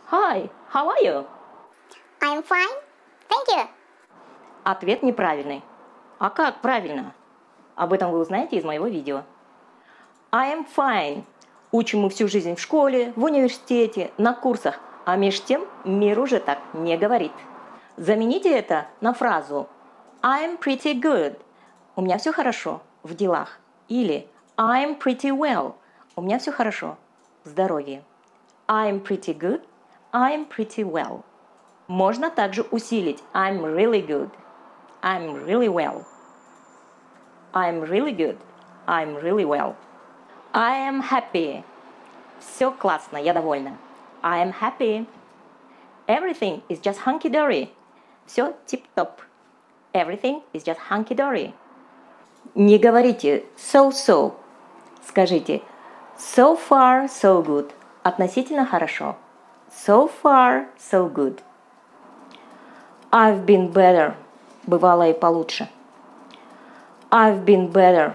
Hi, how are you? I'm fine. Thank you. Ответ неправильный. А как правильно? Об этом вы узнаете из моего видео. I am fine. Учим мы всю жизнь в школе, в университете, на курсах, а меж тем мир уже так не говорит. Замените это на фразу I'm pretty good. У меня все хорошо в делах. Или I'm pretty well. У меня все хорошо в здоровье. I'm pretty good. I'm pretty well. Можно также усилить I'm really good. I'm really well. I'm really good. I'm really well. I am happy. Все классно, я довольна. I am happy. Everything is just hunky-dory. Все тип-топ. Everything is just hunky-dory. Не говорите so-so. Скажите so far, so good. Относительно хорошо. So far, so good. I've been better. Бывало и получше. I've been better.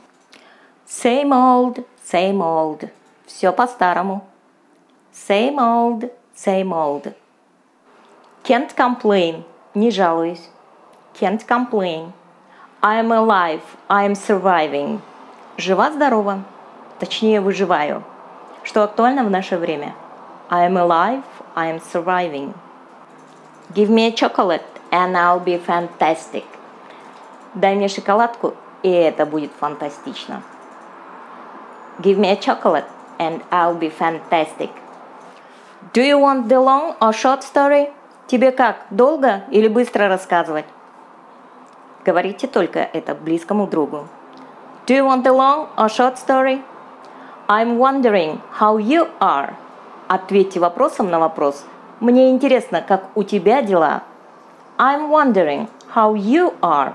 Same old, same old. Все по-старому. Same old, same old. Can't complain. Не жалуюсь. Can't complain. I'm alive. I'm surviving. Жива-здорова. Точнее, выживаю. Что актуально в наше время. I'm alive. I'm surviving. Give me a chocolate and I'll be fantastic. Дай мне шоколадку, и это будет фантастично. Give me a chocolate and I'll be fantastic. Do you want the long or short story? Тебе как, долго или быстро рассказывать? Говорите только это близкому другу. Do you want the long or short story? I'm wondering how you are. Ответьте вопросом на вопрос. Мне интересно, как у тебя дела. I'm wondering how you are.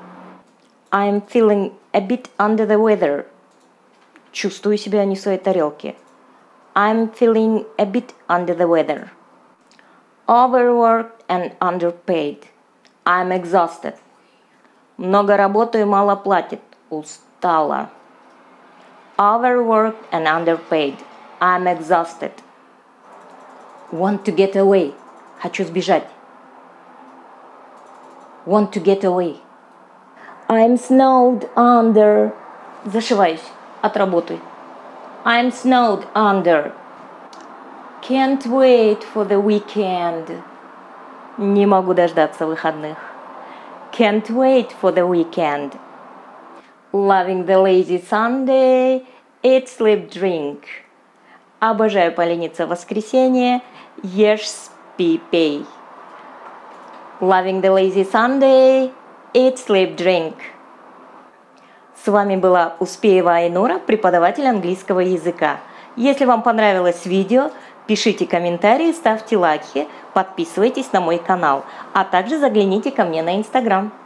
I'm feeling a bit under the weather. Чувствую себя не в своей тарелке. I'm feeling a bit under the weather. Overworked and underpaid. I'm exhausted. Много работаю, мало платят. Устала. Overworked and underpaid. I'm exhausted. Want to get away. Хочу сбежать. Want to get away. I'm snowed under. Зашиваюсь. Отработай. I'm snowed under. Can't wait for the weekend. Не могу дождаться выходных. Can't wait for the weekend. Loving the lazy Sunday. Eat, sleep, drink. Обожаю полениться в воскресенье. Ешь, спи, пей. Loving the lazy Sunday. Eat, sleep, drink. С вами была Успеева Айнура, преподаватель английского языка. Если вам понравилось видео, пишите комментарии, ставьте лайки, подписывайтесь на мой канал, а также загляните ко мне на Instagram.